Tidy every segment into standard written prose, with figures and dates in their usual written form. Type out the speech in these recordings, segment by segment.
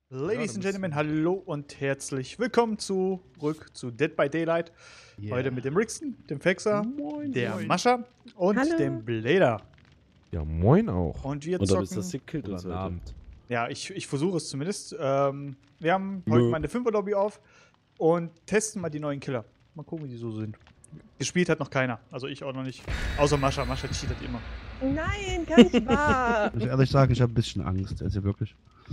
Ladies and Gentlemen, hallo und herzlich willkommen zurück zu Dead by Daylight. Yeah. Heute mit dem Rixen, dem Fexer, Moin, der moin. Mascha und Hallo. dem Blader. Ja, moin auch. Und wir Oder ist zocken. das gekillt uns Guten heute? Abend. Ja, ich versuche es zumindest. Wir haben heute mal eine 5er-Lobby auf und testen mal die neuen Killer. Mal gucken, wie die so sind. Gespielt hat noch keiner. Also ich auch noch nicht. Außer Mascha. Mascha cheatet immer. Nein, kann nicht wahr. Ich muss ehrlich sagen, ich habe ein bisschen Angst, also wirklich.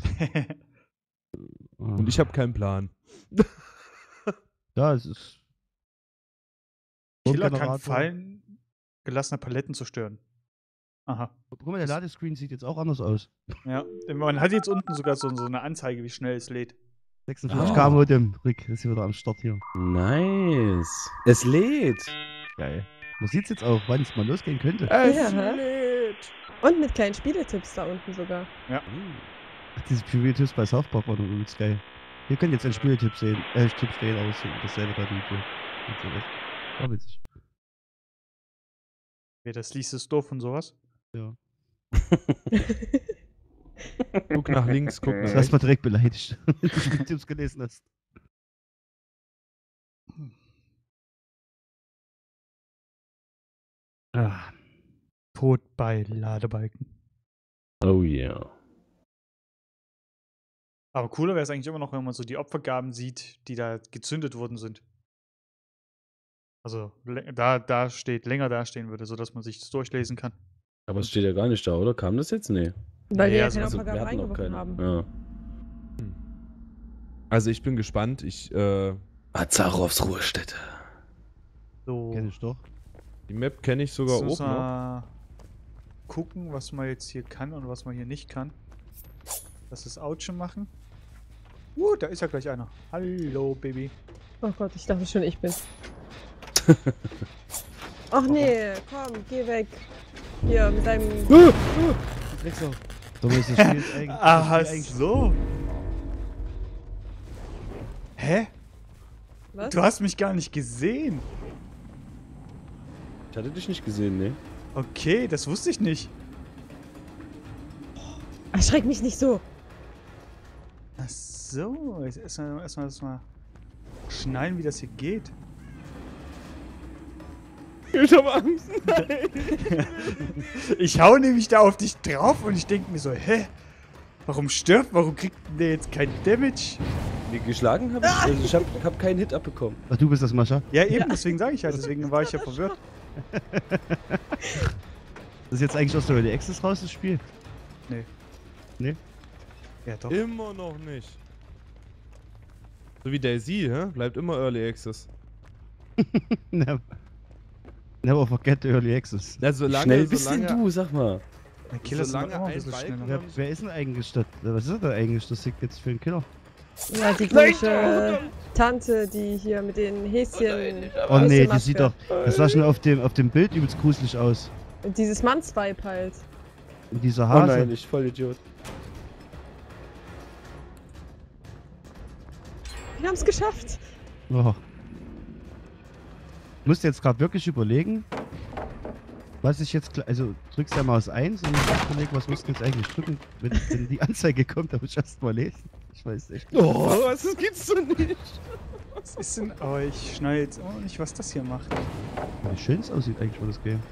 Und ich habe keinen Plan. Ja, es ist. Killer kann Generator. fallen gelassene Paletten zerstören. Aha. Guck mal, der Ladescreen sieht jetzt auch anders aus. Ja, man hat jetzt unten sogar so eine Anzeige, wie schnell es lädt. 46K Modem, Rick, ist hier wieder am Start hier. Nice. Es lädt. Geil. Man sieht's jetzt auch, wann es mal losgehen könnte. Ja. lädt. Und mit kleinen Spieletipps da unten sogar. Ach, diese Spieltipps bei South Park waren übrigens geil. Hier könnt ihr jetzt einen Spieltipp sehen, Tipp stehen, aber es ist dasselbe da, die war witzig. Ja, das liest es doof und sowas. Ja. Guck nach links, guck nach Das rechts. hast mal direkt beleidigt, wenn du die Spieltipps gelesen hast. Ah, Tod bei Ladebalken. Oh yeah. Aber cooler wäre es eigentlich immer noch, wenn man so die Opfergaben sieht, die da gezündet worden sind. Also länger dastehen würde, sodass man sich das durchlesen kann. Aber es steht ja gar nicht da, oder? Kam das jetzt? Nee. Weil Nee, wir ja also- keine Also, Opfergaben wir hatten noch reingeworfen keine. haben. Ja. Also ich bin gespannt. Azarovs Ruhestätte. So, kenn ich doch. Die Map kenne ich sogar jetzt müssen oben noch. wir gucken, was man jetzt hier kann und was man hier nicht kann. Das ist Ouchen machen. Da ist ja gleich einer. Hallo, Baby. Oh Gott, ich dachte schon, ich bin's. Ach nee, komm, geh weg. Hier, mit deinem... Drecksau. So ist das Spiel jetzt eigentlich. Aha, das Spiel eigentlich so. Hä? Was? Du hast mich gar nicht gesehen. Ich hatte dich nicht gesehen, ne? Okay, das wusste ich nicht. Erschreck mich nicht so. Ach so, jetzt erstmal schnallen, wie das hier geht. Ich hab Angst. Ich hau nämlich da auf dich drauf und ich denke mir so, hä? Warum kriegt denn der jetzt kein Damage? Nee, geschlagen habe ich. Also ich hab keinen Hit abbekommen. Ach, du bist das, Mascha? Ja, eben, deswegen sage ich ja, deswegen war ich ja verwirrt. Das ist jetzt eigentlich aus der Early Access raus, das Spiel? Nee. Nee? Ja, doch. Immer noch nicht. So wie Daisy, hä? Bleibt immer Early Access. Never forget the Early Access. Ja, solange, Schnell bist denn solange, du, sag mal. Der Killer ist immer solange ein ein bisschen Balken- schneller. Wer ist denn eigentlich das? Was ist das eigentlich? Das liegt jetzt für einen Killer. Ja, die komische Tante, die hier mit den Häschen... Oh nee, die Häschenmaske. sieht doch. Das sah schon auf dem Bild übelst gruselig aus. Dieses Mannsweib halt. Und dieser Oh Hase. nein, ich voll Idiot. Wir haben's geschafft. Oh. Ich musste jetzt gerade wirklich überlegen, was ich jetzt. Also drückst ja Maus 1 und ich überlege, was musst du jetzt eigentlich drücken, wenn die Anzeige kommt, da muss ich erst mal lesen. Ich weiß echt nicht. Oh, was? Das gibt's doch nicht. Was ist denn? Oh, ich schnall jetzt auch nicht, was das hier macht. Wie schön es aussieht eigentlich, wo das Game.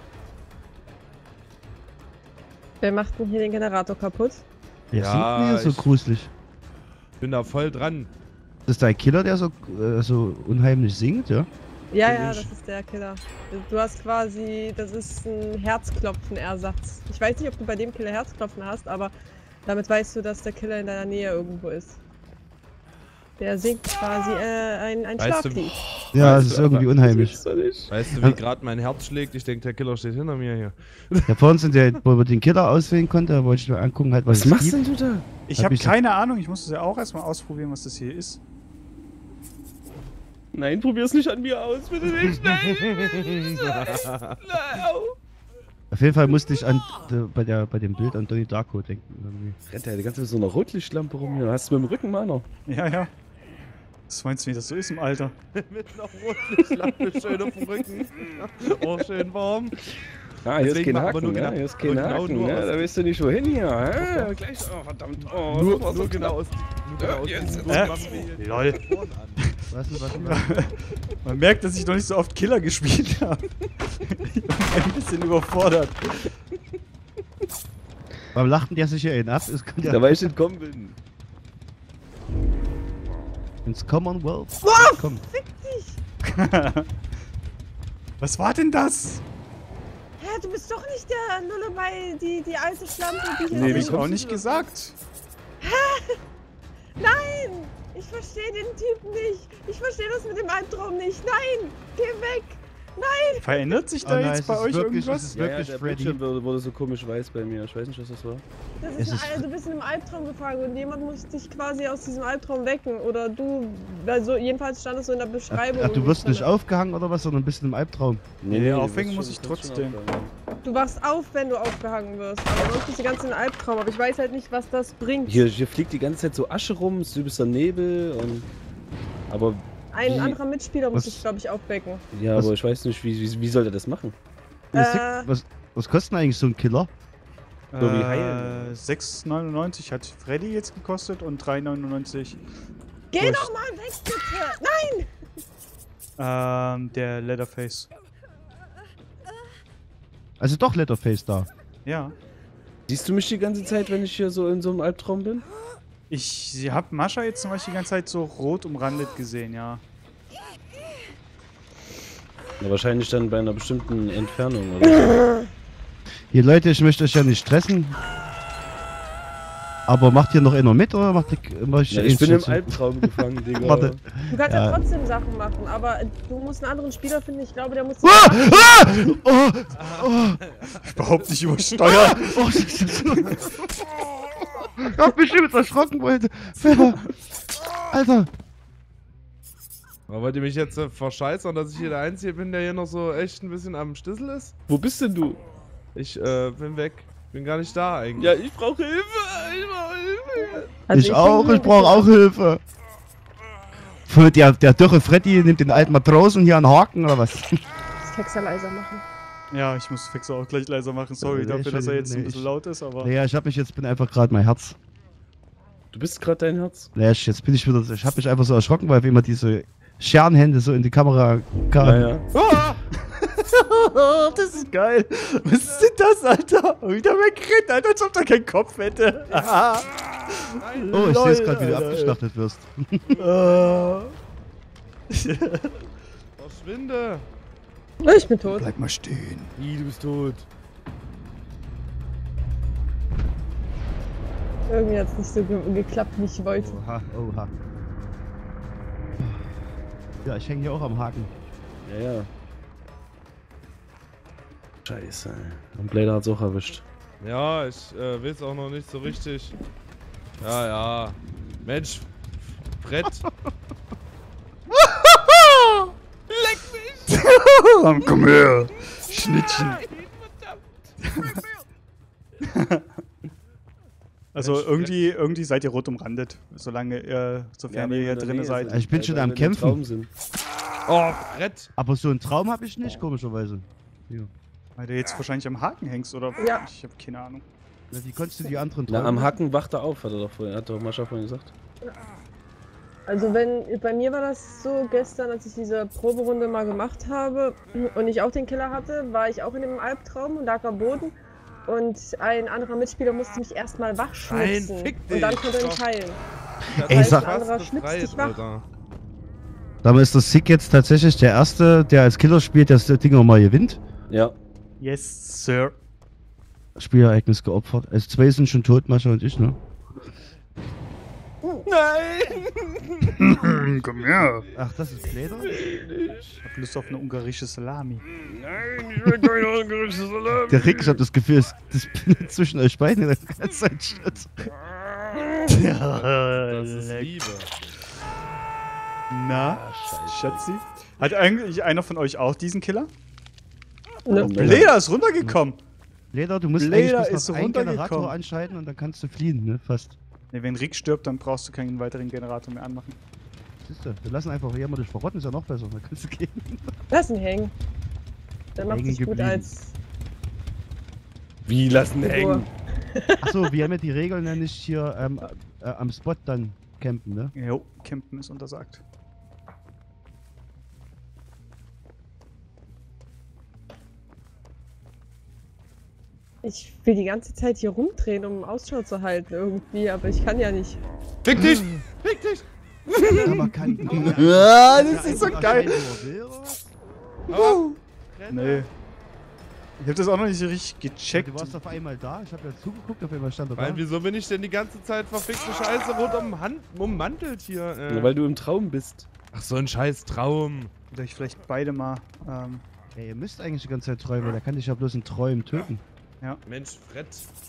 Wer macht denn hier den Generator kaputt? Ja, Ja, sieht mir so ich- gruselig. bin da voll dran. Das ist der Killer, der so unheimlich singt, ja? Ja, Bin ja, ich. das ist der Killer. Du hast quasi, das ist ein Herzklopfen-Ersatz. Ich weiß nicht, ob du bei dem Killer Herzklopfen hast, aber damit weißt du, dass der Killer in deiner Nähe irgendwo ist. Der singt quasi ein Weißt du- Schlaflied. Ja, Weißt es ist du, irgendwie unheimlich. Das gibt's doch nicht. Weißt du, wie gerade mein Herz schlägt? Ich denke, der Killer steht hinter mir hier. Ja, vorhin sind der, wo man den Killer auswählen konnte, da wollte ich mir angucken, halt, was Was es machst gibt. denn du da? Ich Hab habe ich so- keine Ahnung, ich muss es ja auch erstmal ausprobieren, was das hier ist. Nein, probier's nicht an mir aus, bitte nicht. Nein! Auf jeden Fall musste ich bei dem Bild an Donnie Darko denken. Irgendwie. Rennt ja die ganze Zeit mit so einer Rotlichtlampe rum hier. Hast du mit dem Rücken meiner? Ja, ja. Was meinst du, wie das so ist im Alter? Mit einer Rotlichtlampe schön auf dem Rücken. Oh, schön warm. Ah, hier ist Deswegen kein aber Haken, nur ne? genau- Hier ist kein nur genau Haken, nur ne? aus- Da weißt du nicht wohin hier, hä? Gleich, oh verdammt, oh, Nur, das war so nur genau knapp. aus, nur genau aus jetzt diesem ist Grund es- machen wir hier die Lol. Ohren an. Was? Man merkt, dass ich noch nicht so oft Killer gespielt habe. Ich bin ein bisschen überfordert. Warum lachten der sich hier einen ab? Es kann Da ja weil ich entkommen bin. ins Commonwealth. Komm. Was war denn das? Hä, du bist doch nicht der Lullaby, die alte Schlampe, die hier Nee, hab wie ich kommst auch du nicht denn? gesagt. Nein! Ich verstehe den Typen nicht. Ich verstehe das mit dem Albtraum nicht. Nein! Geh weg! Nein! Verändert sich Oh da nein, jetzt es bei ist euch wirklich- irgendwas? es ist Ja, wirklich der Freddy. Bildschirm wurde so komisch weiß bei mir. Ich weiß nicht, was das war. Das Es ist ist- du bist in einem Albtraum gefangen und jemand muss dich quasi aus diesem Albtraum wecken. Oder du, also jedenfalls stand es so in der Beschreibung. Ach, du und wirst stand nicht da- aufgehangen oder was, sondern bist im Albtraum. Nee, du aufhängen wirst muss schon- ich du wirst schon trotzdem. aufhängen. Du wachst auf, wenn du aufgehangen wirst. Aber sonst bist du ganz in einem Albtraum. Aber ich weiß halt nicht, was das bringt. Hier fliegt die ganze Zeit so Asche rum, es ist übelster Nebel und. Aber. Ein Wie- anderer Mitspieler muss Was- dich, glaube ich, aufwecken. Ja, Was- aber ich weiß nicht, wie soll der das machen? Was kostet denn eigentlich so ein Killer? So wie heilen. 6,99 hat Freddy jetzt gekostet und 3,99 Geh doch mal weg, bitte! Nein! der Leatherface. Also doch Letterface da. Ja. Siehst du mich die ganze Zeit, wenn ich hier so in so einem Albtraum bin? Ich hab Mascha jetzt zum Beispiel die ganze Zeit so rot umrandet gesehen, ja. Ja, wahrscheinlich dann bei einer bestimmten Entfernung, oder? Hier Leute, ich möchte euch ja nicht stressen. Aber macht hier noch einer mit oder mach ich Ja, ich bin im Albtraum gefangen, Digga. Warte. Du kannst ja Ja. trotzdem Sachen machen, aber du musst einen anderen Spieler finden. Ich glaube, der muss. Ah! Ah! Oh! Überhaupt nicht übersteuert. Oh, ich hab mich übelst erschrocken, Leute. Alter. Aber wollt ihr mich jetzt verscheißern, dass ich hier der Einzige bin, der hier noch so echt ein bisschen am Stissel ist? Wo bist denn du? Ich bin weg. Bin gar nicht da eigentlich. Ja, ich brauche Hilfe! Ich brauche Hilfe! Also Ich auch, bin ich brauche auch Hilfe. Der dürre Freddy nimmt den alten Matrosen hier an den Haken oder was? Das Hexer leiser machen. Ja, ich muss Fixer auch gleich leiser machen. Sorry Nee, dafür, dass er jetzt ein nee, bisschen ich- laut ist, aber. Naja, bin einfach gerade mein Herz. Du bist gerade dein Herz? Naja, jetzt bin ich wieder, ich hab mich einfach so erschrocken, weil immer diese Scherenhände so in die Kamera kamen. Naja. Ah! Das ist geil. Was ist denn das, Alter? Wieder wegrennt, Alter, als ob er keinen Kopf hätte. Oh, ich sehe es gerade, wie du Alter, abgeschlachtet wirst. Verschwinde! Ich bin tot. Bleib mal stehen. Wie, du bist tot. Irgendwie hat es nicht so geklappt, wie ich wollte. Oha, oha. Ja, ich hänge hier auch am Haken. Ja, ja. Scheiße. Und Blader hat's auch erwischt. Ja, ich will es auch noch nicht so richtig. Ja, ja. Mensch, Brett. Komm her. Schnittchen. Also irgendwie seid ihr rot umrandet, solange sofern ihr hier drinnen seid. Ich bin schon am Weil wir im Kämpfen. Traum sind. Oh, Brett. Aber so einen Traum habe ich nicht, komischerweise. Ja. Weil du jetzt wahrscheinlich am Haken hängst, oder? Ja. Ich habe keine Ahnung. Na, wie konntest du die anderen Na, Träume? am Hacken wacht er auf, hat doch Mascha vorhin gesagt. Also bei mir war das so gestern, als ich diese Proberunde mal gemacht habe und ich auch den Killer hatte, war ich auch in einem Albtraum und lag am Boden und ein anderer Mitspieler musste mich erstmal wachschnitzen Nein, fick und dann dich. konnte er mich heilen. Ey, heißt, sag- ein anderer schnipst dich wach. Alter. Dabei ist das Sick jetzt tatsächlich der Erste, der als Killer spielt, der das Ding auch mal gewinnt. Ja. Yes, Sir. Spielereignis geopfert. Also 2 sind schon tot, Mascha und ich, ne? Komm her. Ach, das ist Leder? Ich hab Lust auf eine ungarische Salami. Nein, ich will keine ungarische Salami. Der Rick, ich hab das Gefühl, das bin zwischen euch beiden in der ganzen Zeit Schritt. Das ist Liebe. Na, Schatzi? Hat eigentlich einer von euch auch diesen Killer? Ne? Leder ist runtergekommen. Leder, du musst Leder eigentlich ist bloß noch einen runtergekommen. Generator anschalten und dann kannst du fliehen, ne? Fast. Ne, wenn Rick stirbt, dann brauchst du keinen weiteren Generator mehr anmachen. Siehst du, wir lassen einfach jemanden verrotten, ist ja noch besser. Dann kannst du gehen. Lass ihn hängen. Der macht Hängen sich gut geblieben. als Wie lassen hängen? Achso, wir haben ja die Regeln ja nicht hier am Spot dann campen, ne? Jo, campen ist untersagt. Ich will die ganze Zeit hier rumdrehen, um Ausschau zu halten irgendwie, aber ich kann ja nicht. Fick dich! Fick dich! Ja, man kann. Ja, das ist so geil. Oh. Nee. Ich hab das auch noch nicht so richtig gecheckt. Du warst auf einmal da, ich habe ja zugeguckt, auf einmal stand er da. Weil, wieso bin ich denn die ganze Zeit verfickte Scheiße rund ummantelt hier? Ja, weil du im Traum bist. Ach, so ein scheiß Traum. Oder ich vielleicht beide mal. Ja, ihr müsst eigentlich die ganze Zeit träumen, weil der kann dich ja bloß in Träumen töten. Mensch, Fred.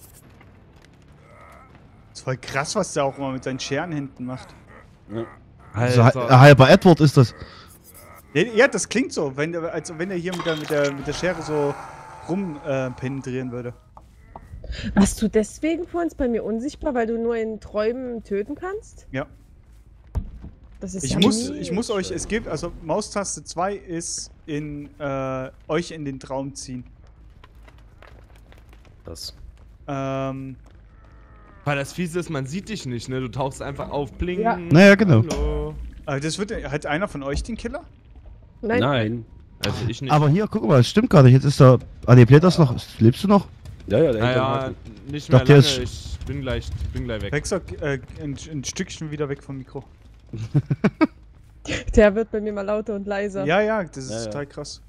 Ist voll krass, was der auch immer mit seinen Scheren hinten macht. Ja. Also, halber Edward ist das. Ja, das klingt so, als wenn er hier mit der Schere so rumpenetrieren würde. Warst du deswegen vor uns bei mir unsichtbar, weil du nur in Träumen töten kannst? Ja. Das ist Ich ja muss euch, es gibt, also Maustaste 2 ist euch in den Traum ziehen. Das. Weil das Fiese ist, man sieht dich nicht, ne? Du tauchst einfach auf, blinken. Ja. Naja, genau. Hallo. Das wird, hat einer von euch den Killer? Nein. Nein. Also ich nicht. Aber hier, guck mal, es stimmt gar nicht. Jetzt ist da. Ah, ne, Blätters noch. Lebst du noch? Ja, ja, der Naja, nicht mehr dachte, lange. der Ich bin gleich weg. Hexer, ein Stückchen wieder weg vom Mikro. Der wird bei mir mal lauter und leiser. Ja, das ist Ja, ja. total krass.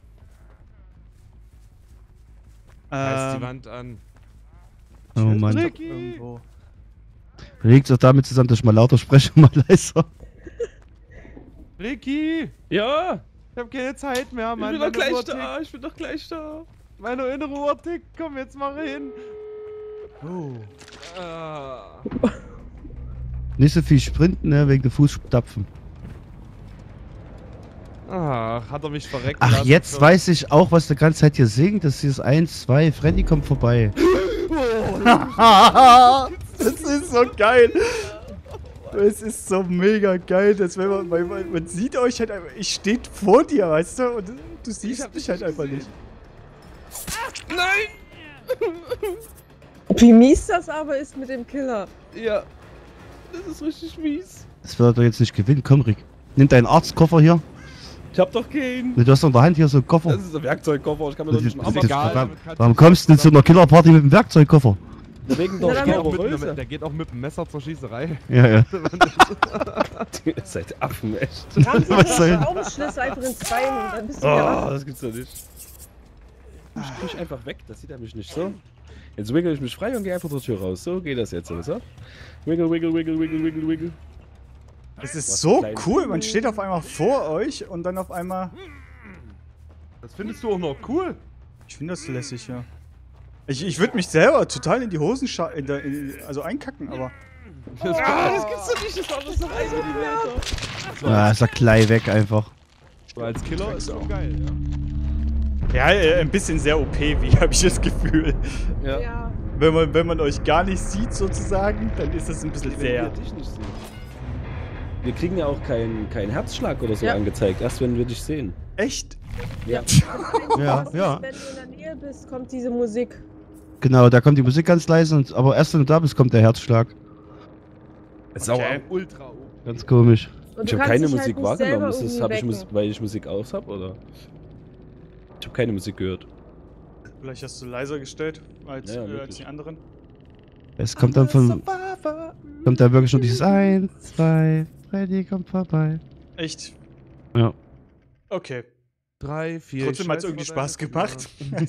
Reiß die Wand an. Oh Mann. Ricky! Irgendwo. Liegt auch damit zusammen, dass ich mal lauter spreche und mal leiser. Ricky! Ja! Ich hab keine Zeit mehr, Ich Mann. bin doch Meine gleich Uhr da! Ich bin doch gleich da! tickt. Meine innere Uhr tickt. Komm, jetzt mach hin. Oh. Ah. Nicht so viel sprinten, ne, wegen der Fußstapfen. Ach, hat er mich verreckt Ach, lassen. jetzt weiß ich auch, was der ganze Zeit hier singt. Das hier ist 1, 2, Freddy kommt vorbei. Das ist so geil. Es ist so mega geil, dass wenn man sieht euch halt einfach, ich steht vor dir, weißt du, und du siehst mich halt einfach nicht. Nein! Wie mies das aber ist mit dem Killer. Ja. Das ist richtig mies. Das wird er doch jetzt nicht gewinnen. Komm, Rick. Nimm deinen Arztkoffer hier. Ich hab doch keinen. Du hast doch in der Hand hier so einen Koffer. Das ist ein Werkzeugkoffer. Ich kann mir doch nicht einen Das Arm ist egal, warum, damit kannst warum du- kommst du denn zu einer Killerparty mit einem Werkzeugkoffer? Wegen Na, der dann Körpergröße. Der geht auch mit dem Messer zur Schießerei. Ja, ja. Ihr seid Affen, echt. Haben Sie Was soll- den Augenschlüssel einfach ins Bein und dann bist du wieder Oh, das gibt's doch nicht. Ich mich einfach weg, das sieht er mich nicht so. Jetzt wiggle ich mich frei und gehe einfach zur Tür raus. So geht das jetzt, so. Wiggle, wiggle, wiggle, wiggle, wiggle, wiggle. Es ist Was so klein. cool, man steht auf einmal vor euch und dann auf einmal. Das findest du auch noch cool. Ich finde das lässig, ja. Ich würde mich selber total in die Hosen also einkacken, aber. Das gibt's doch nicht, das war alles noch 1 Millimeter. Ah, ist er gleich weg einfach. So als Killer ist schon geil, ja. Ja, ein bisschen sehr OP, wie habe ich das Gefühl. Ja. Ja. Wenn man euch gar nicht sieht, sozusagen, dann ist das ein bisschen Wenn sehr. wir dich nicht sehen. Wir kriegen ja auch keinen Herzschlag oder so Ja. angezeigt, erst wenn wir dich sehen. Echt? Ja. Ja, ja. Wenn du in der Nähe bist, kommt diese Musik. Genau, da kommt die Musik ganz leise, aber erst wenn du da bist, kommt der Herzschlag. Ist Okay. Ultra OP. Ganz komisch. Und Ich du habe kannst keine dich Musik halt nicht selber wahrgenommen. irgendwie Hab ich wecken. weil ich Musik aus habe oder? Ich habe keine Musik gehört. Vielleicht hast du leiser gestellt als, Ja, als möglich. die anderen. Es kommt dann kommt da wirklich nur dieses 1, 2, Freddy kommt vorbei. Echt? Ja. Okay. 3, 4. Trotzdem hat es irgendwie Spaß gemacht.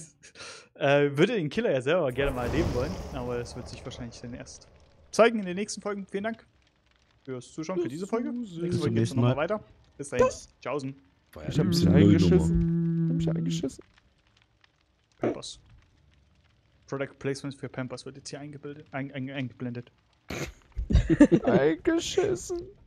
Würde den Killer ja selber gerne mal erleben wollen, aber das wird sich wahrscheinlich dann erst zeigen in den nächsten Folgen. Vielen Dank fürs Zuschauen für diese Folge. Nächste Folge geht's nächsten nochmal Mal. weiter. Bis dahin. Tschaußen. Ich hab mich eingeschissen. Ich hab mich eingeschissen. Pampers. Product Placement für Pampers wird jetzt hier eingeblendet. Eingeschissen.